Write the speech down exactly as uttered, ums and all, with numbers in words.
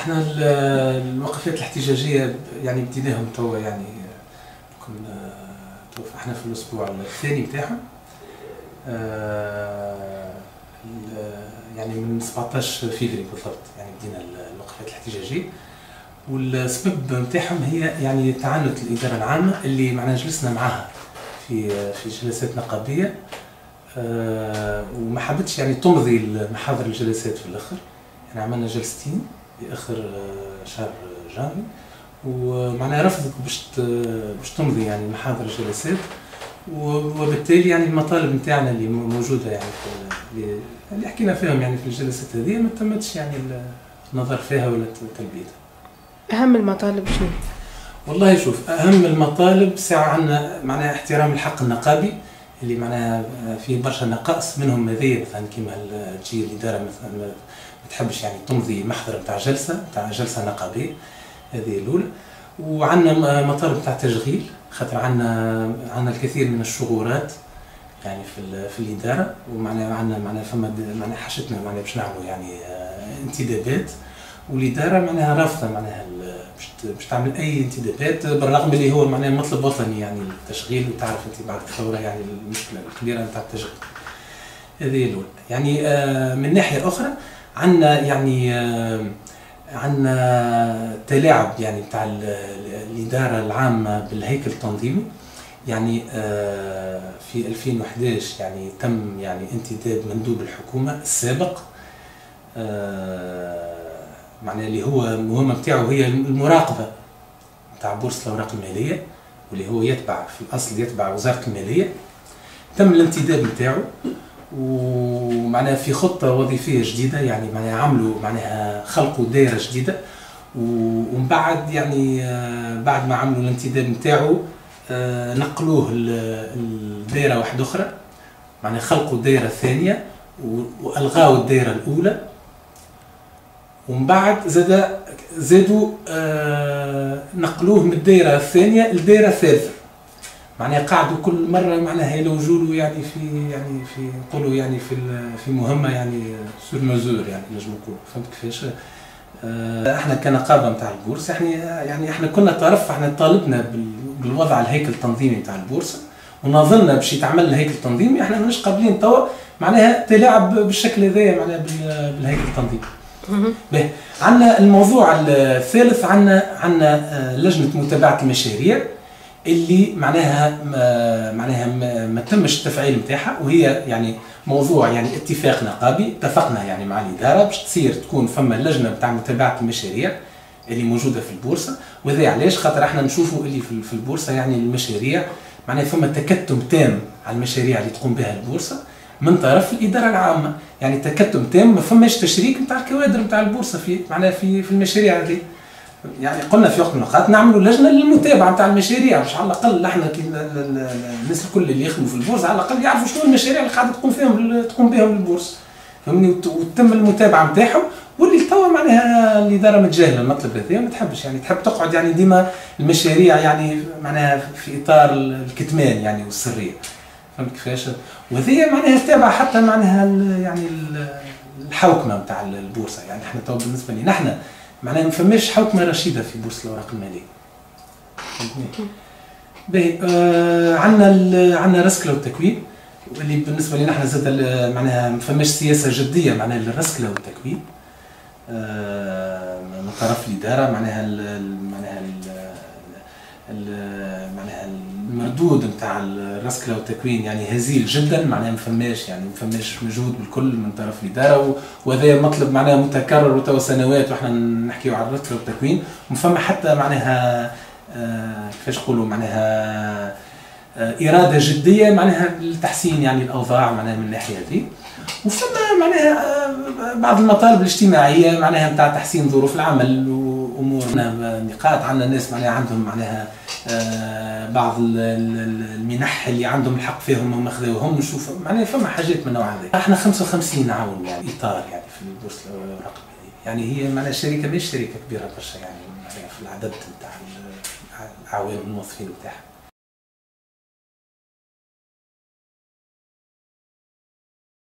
احنا الوقفات الاحتجاجيه يعني بديناهم توا، يعني كنا احنا في الاسبوع الثاني بتاعهم. يعني من سبعطاش فيفري بالضبط يعني بدينا الوقفات الاحتجاجيه، والسبب نتاعهم هي يعني تعنت الاداره العامه اللي معنا جلسنا معها في في جلسات نقابيه، وما حبتش يعني تمضي محاضر الجلسات في الاخر. يعني عملنا جلستين في اخر شهر جانفي، ومعناها رفضت باش باش تمضي يعني محاضر الجلسات، وبالتالي يعني المطالب نتاعنا اللي موجوده يعني اللي, اللي حكينا فيهم يعني في الجلسات هذه ما تمتش يعني النظر فيها ولا تلبيتها. اهم المطالب شنو؟ والله شوف، اهم المطالب ساعه عندنا معناها احترام الحق النقابي اللي معناها فيه برشا نقائص، منهم هذه مثلا كيما تجي الاداره مثلا ما تحبش يعني تمضي محضر نتاع جلسه نتاع جلسه نقابيه، هذه الاولى. وعندنا مطالب نتاع تشغيل، خاطر عندنا عندنا الكثير من الشغورات يعني في في الاداره، ومعناها عندنا معناها فما معناها حاجتنا معناها باش نعملوا يعني انتدابات، والاداره معناها رافضه معناها باش باش تعمل اي انتدابات، بالرغم اللي هو معناها مطلب وطني يعني التشغيل، وتعرف انت بعد الثوره يعني المشكله الكبيره نتاع التشغيل. هذه الاولى. يعني من ناحيه اخرى عندنا يعني عندنا تلاعب يعني نتاع الاداره العامه بالهيكل التنظيمي. يعني في ألفين وأحد عشر يعني تم يعني انتداب مندوب الحكومه السابق، معناها اللي هو المهمه نتاعو هي المراقبه نتاع بورصه الاوراق الماليه، واللي هو يتبع في الاصل يتبع وزاره الماليه. تم الانتداب نتاعو، ومعناها في خطه وظيفيه جديده، يعني معناها عملوا معناها خلقوا دائره جديده، ومن بعد يعني بعد ما عملوا الانتداب نتاعو نقلوه لدائره واحده اخرى، معناها خلقوا الدائره الثانيه والغاوا الدائره الاولى، ومن بعد زاد زادوا نقلوه من الدائره الثانيه للدائره الثالثه. معناها قعدوا كل مره معناها يلوجوا له يعني في يعني في نقولوا يعني في في مهمه يعني سور مزور، يعني نجم نقولوا، فهمت كيفاش؟ احنا كنقابه نتاع البورصه يعني يعني احنا كنا طرف، احنا طالبنا بالوضع الهيكل التنظيمي نتاع البورصه، وناظرنا باش يتعمل الهيكل التنظيمي. احنا ماناش قابلين توا معناها تلاعب بالشكل هذايا معناها بالهيكل التنظيمي. باهي، عندنا الموضوع الثالث، عندنا عندنا لجنه متابعه المشاريع اللي معناها ما معناها ما, ما تمش التفعيل نتاعها، وهي يعني موضوع يعني اتفاق نقابي. اتفقنا يعني مع الاداره باش تصير تكون فما لجنه نتاع متابعه المشاريع اللي موجوده في البورصه. وهذا علاش؟ خاطر احنا نشوفوا اللي في البورصه يعني المشاريع معناها فما تكتم تام على المشاريع اللي تقوم بها البورصه من طرف الاداره العامه، يعني تكتم تام، ما فماش تشريك نتاع الكوادر نتاع البورصه في معناها في في المشاريع هذه. يعني قلنا في وقت من الاوقات نعملوا لجنه للمتابعه نتاع المشاريع، باش على الاقل احنا الناس الكل اللي يخدموا في البورصه على الاقل يعرفوا شنو المشاريع اللي قاعده تقوم فيهم تقوم بهم البورصه، فهمني، وتتم المتابعه نتاعهم. واللي توا معناها الاداره متجاهله المطلب هذا، ما تحبش يعني تحب تقعد يعني ديما المشاريع يعني معناها في اطار الكتمان يعني والسريه، فهمت كيفاش؟ وهذه معناها تابعه حتى معناها يعني الحوكمه نتاع البورصه. يعني احنا توا بالنسبه لنا احنا معناها ما فماش حوكمه رشيده في بورصه الاوراق الماليه. باهي، آه عندنا عندنا رسكله والتكوين، واللي بالنسبه لنا احنا زاد معناها ما فماش سياسه جديه معناها للرسكله والتكوين آه من طرف الاداره. معناها معناها معناها المردود نتاع الرسكله والتكوين يعني هزيل جدا، معناها ما فماش يعني ما فماش مجهود بالكل من طرف الاداره، وهذا مطلب معناها متكرر وتوا سنوات واحنا نحكيو على الرسكله والتكوين، وما فما حتى معناها آه كيفاش نقولوا معناها آه اراده جديه معناها لتحسين يعني الاوضاع معناها من الناحيه هذه. وفما معناها آه بعض المطالب الاجتماعيه معناها نتاع تحسين ظروف العمل وامور نقاط. عندنا ناس معناها عندهم معناها آه بعض المنح اللي عندهم الحق فيهم ما خذوهم، نشوف معناها فما حاجات من النوع هذا. احنا خمسة وخمسين عاون يعني اطار يعني في البورصه الاوراق الماليه، يعني هي معناها شركه مش شركه كبيره برشا يعني في العدد نتاع الاعوان والموظفين بتاعها.